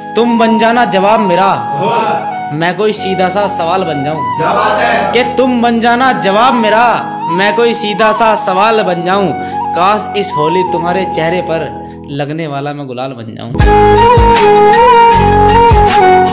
तुम बन जाना जवाब मेरा, मैं कोई सीधा सा सवाल बन जाऊं। क्या बात है कि तुम बन जाना जवाब मेरा, मैं कोई सीधा सा सवाल बन जाऊं। काश इस होली तुम्हारे चेहरे पर लगने वाला मैं गुलाल बन जाऊं।